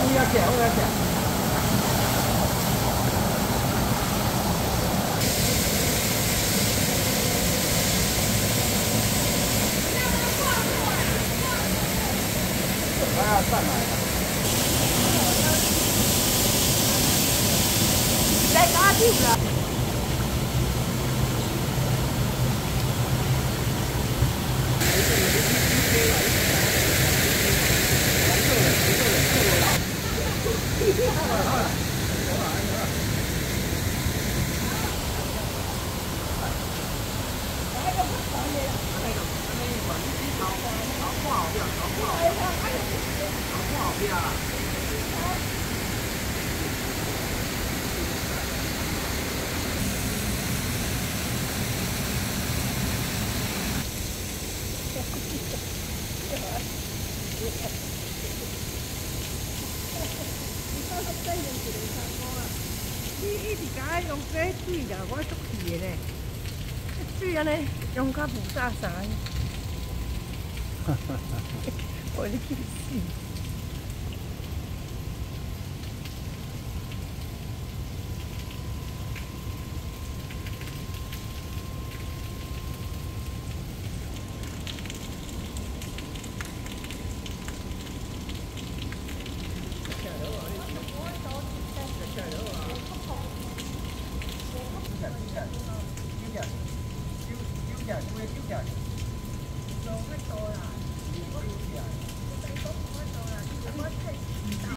要起来，我要起来。它要上来了。在哪里了？你一直甲用这水啦，我足气的咧。水安尼用甲浮沙沙，我你气死！